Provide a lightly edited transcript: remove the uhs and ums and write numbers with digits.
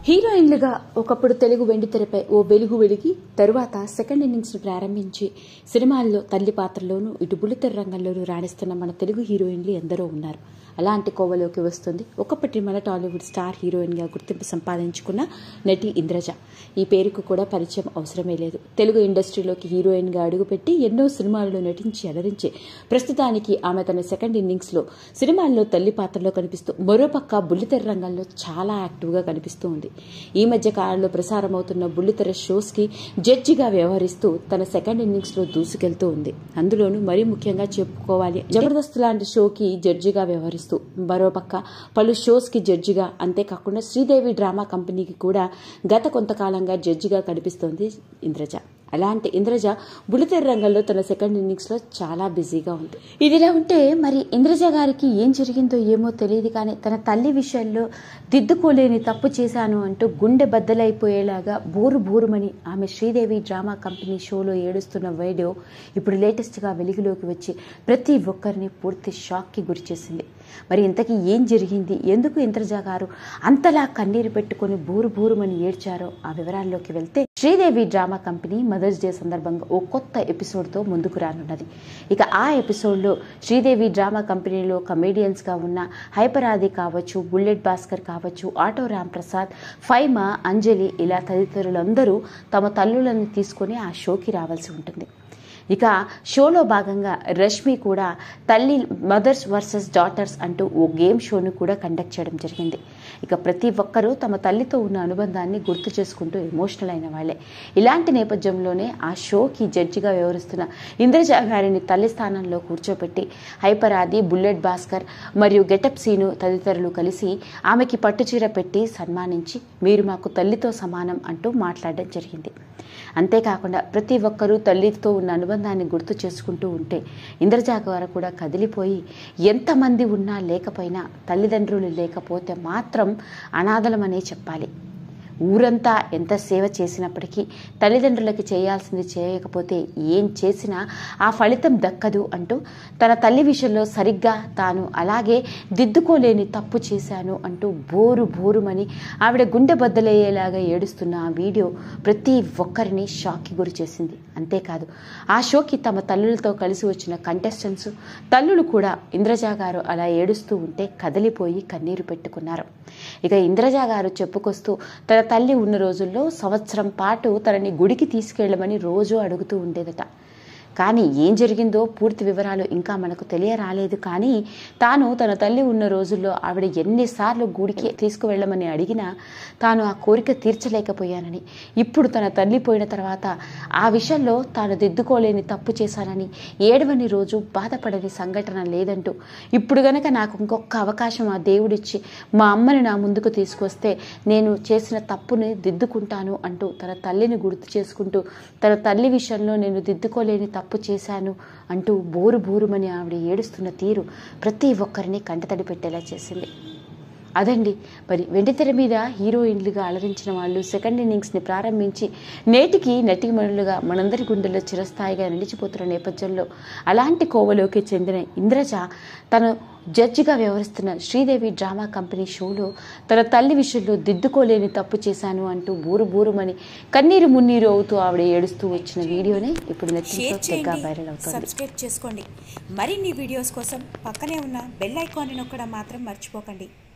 హీరోయిన్లుగా ఒకప్పుడు తెలుగు వెండితెరపై ఓ వెలుగు వెలిగి తరువాత సెకండ్ ఇన్నింగ్స్ ప్రారంభించి సినిమాల్లో తల్లి పాత్రలోనూ ఇటు బుల్లితెర రంగంలోనూ రాణిస్తున్న మన తెలుగు హీరోయిన్లు ఎందరో ఉన్నారు. అలాంటి కోవలోకి వస్తుంది ఒకప్పటి మన టాలీవుడ్ స్టార్ హీరోయిన్గా గుర్తింపు సంపాదించుకున్న నటి ఇంద్రజ. ఈ పేరుకు కూడా పరిచయం అవసరమే లేదు. తెలుగు ఇండస్ట్రీలోకి హీరోయిన్గా అడుగుపెట్టి ఎన్నో సినిమాల్లో నటించి అలరించి ప్రస్తుతానికి ఆమె తన సెకండ్ ఇన్నింగ్స్లో సినిమాల్లో తల్లి పాత్రలో కనిపిస్తూ మరోపక్క బుల్లితెర రంగంలో చాలా యాక్టివ్గా కనిపిస్తూ ఉంది. ఈ మధ్య కాలంలో ప్రసారమవుతున్న బుల్లితెర షోస్కి జడ్జిగా వ్యవహరిస్తూ తన సెకండ్ ఇన్నింగ్స్లో దూసుకెళ్తూ ఉంది. అందులోనూ మరీ ముఖ్యంగా చెప్పుకోవాలి, జబర్దస్త్ లాంటి షోకి జడ్జిగా వ్యవహరిస్తూ మరోపక్క పలు షోస్కి జడ్జిగా, అంతేకాకుండా శ్రీదేవి డ్రామా కంపెనీకి కూడా గత కొంతకాలంగా జడ్జిగా కనిపిస్తోంది ఇంద్రజ. అలాంటి ఇంద్రజ బుల్లితెర రంగంలో తన సెకండ్ ఇన్నింగ్స్లో చాలా బిజీగా ఉంది. ఇదిలా ఉంటే మరి ఇంద్రజ గారికి ఏం జరిగిందో ఏమో తెలియదు, కానీ తన తల్లి విషయంలో దిద్దుకోలేని తప్పు చేశాను అంటూ గుండె బద్దలైపోయేలాగా బోరుమని ఆమె శ్రీదేవి డ్రామా కంపెనీ షోలో ఏడుస్తున్న వీడియో ఇప్పుడు లేటెస్ట్గా వెలుగులోకి వచ్చి ప్రతి ఒక్కరిని పూర్తి షాక్కి గురి చేసింది. మరి ఇంతకీ ఏం జరిగింది, ఎందుకు ఇంద్రజ గారు అంతలా కన్నీరు పెట్టుకుని బోరుమని ఏడ్చారో ఆ వివరాల్లోకి వెళ్తే, Sridevi drama company Mother's Day సందర్భంగా ఓ కొత్త ఎపిసోడ్తో ముందుకు రానున్నది. ఇక ఆ ఎపిసోడ్లో శ్రీదేవి డ్రామా కంపెనీలో కమేడియన్స్గా ఉన్న హైపరాది కావచ్చు, బుల్లెట్ భాస్కర్ కావచ్చు, ఆటో రామ్ ప్రసాద్, ఫైమా, అంజలి ఇలా తదితరులందరూ తమ తల్లులను తీసుకొని ఆ షోకి రావాల్సి ఉంటుంది. ఇక షోలో భాగంగా రష్మి కూడా తల్లి మదర్స్ వర్సెస్ డాటర్స్ అంటూ ఓ గేమ్ షోను కూడా కండక్ట్ చేయడం జరిగింది. ఇక ప్రతి ఒక్కరూ తమ తల్లితో ఉన్న అనుబంధాన్ని గుర్తు చేసుకుంటూ ఎమోషనల్ అయిన వాళ్ళే. ఇలాంటి నేపథ్యంలోనే ఆ షోకి జడ్జిగా వ్యవహరిస్తున్న ఇంద్రజ గారిని తల్లి స్థానంలో కూర్చోపెట్టి హైపరాది, బుల్లెట్ భాస్కర్ మరియు గెటప్ సీను తదితరులు కలిసి ఆమెకి పట్టుచీర పెట్టి సన్మానించి మీరు మాకు తల్లితో సమానం అంటూ మాట్లాడడం జరిగింది. అంతేకాకుండా ప్రతి ఒక్కరూ తల్లితో ఉన్న అనుబంధాన్ని గుర్తు చేసుకుంటూ ఉంటే ఇంద్రజ గారు కూడా కదిలిపోయి, ఎంతమంది ఉన్నా లేకపోయినా తల్లిదండ్రులు లేకపోతే మాత్రం అనాథలమనే చెప్పాలి. ఊరంతా ఎంత సేవ చేసినప్పటికీ తల్లిదండ్రులకి చేయాల్సింది చేయకపోతే ఏం చేసినా ఆ ఫలితం దక్కదు అంటూ తన తల్లి విషయంలో సరిగ్గా తాను అలాగే దిద్దుకోలేని తప్పు చేశాను అంటూ బోరుమని ఆవిడ గుండె బద్దలయ్యేలాగా ఏడుస్తున్న ఆ వీడియో ప్రతి ఒక్కరిని షాక్కి గురి చేసింది. అంతేకాదు, ఆ షోకి తమ తల్లులతో కలిసి వచ్చిన కంటెస్టెంట్స్ తల్లులు కూడా ఇంద్రజ గారు అలా ఏడుస్తూ ఉంటే కదిలిపోయి కన్నీరు పెట్టుకున్నారు. ఇక ఇంద్రజ గారు చెప్పుకొస్తూ తన తల్లి ఉన్న రోజుల్లో సంవత్సరం పాటు తనని గుడికి తీసుకెళ్లమని రోజు అడుగుతూ ఉండేదట. కానీ ఏం జరిగిందో పూర్తి వివరాలు ఇంకా మనకు తెలియరాలేదు. కానీ తాను తన తల్లి ఉన్న రోజుల్లో ఆవిడ ఎన్నిసార్లు గుడికి తీసుకువెళ్ళమని అడిగినా తాను ఆ కోరిక తీర్చలేకపోయానని, ఇప్పుడు తన తల్లి పోయిన తర్వాత ఆ విషయంలో తాను దిద్దుకోలేని తప్పు చేశానని, ఏడవని రోజు బాధపడని సంఘటన లేదంటూ, ఇప్పుడు గనక నాకు ఇంకొక అవకాశం ఆ దేవుడిచ్చి మా అమ్మని నా ముందుకు తీసుకొస్తే నేను చేసిన తప్పుని దిద్దుకుంటాను అంటూ తన తల్లిని గుర్తు చేసుకుంటూ తన తల్లి విషయంలో నేను దిద్దుకోలేని తప్పు చేశాను అంటూ బోరుమని ఆవిడ ఏడుస్తున్న తీరు ప్రతి ఒక్కరిని కంటతడి పెట్టేలా చేసింది. అదండి మరి వెండితెర మీద హీరోయిన్లుగా అలరించిన వాళ్ళు సెకండ్ ఇన్నింగ్స్ని ప్రారంభించి నేటికి నటీమణులుగా మనందరి గుండెల్లో చిరస్థాయిగా నిలిచిపోతున్న నేపథ్యంలో అలాంటి కోవలోకి చెందిన ఇంద్రజ తను జడ్జిగా వ్యవహరిస్తున్న శ్రీదేవి డ్రామా కంపెనీ షోలో తన తల్లి విషయంలో దిద్దుకోలేని తప్పు చేశాను అంటూ బోరుమని కన్నీరు మున్నీరు అవుతూ ఆవిడ ఏడుస్తూ వచ్చిన వీడియోనే ఇప్పుడు నెట్టింట్లో తెగ వైరల్ అవుతుంది. సబ్స్క్రైబ్ చేసుకోండి. మరిన్ని వీడియోస్ కోసం పక్కనే ఉన్న బెల్ ఐకాన్ని నొక్కడం మాత్రం మర్చిపోకండి.